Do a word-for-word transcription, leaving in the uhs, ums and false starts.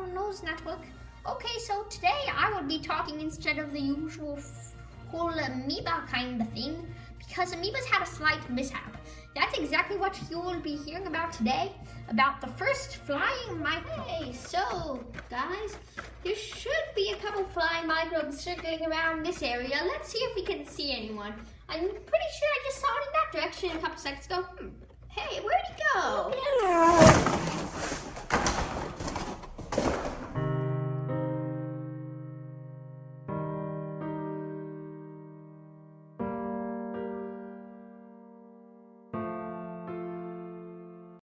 nose network. Okay, so today I will be talking instead of the usual whole amoeba kind of thing, because amoebas had a slight mishap. That's exactly what you will be hearing about today, about the first flying microbe. Hey, so guys, there should be a couple flying microbes circling around this area. Let's see if we can see anyone. I'm pretty sure I just saw it in that direction a couple seconds ago. Hmm. Hey, where'd he go?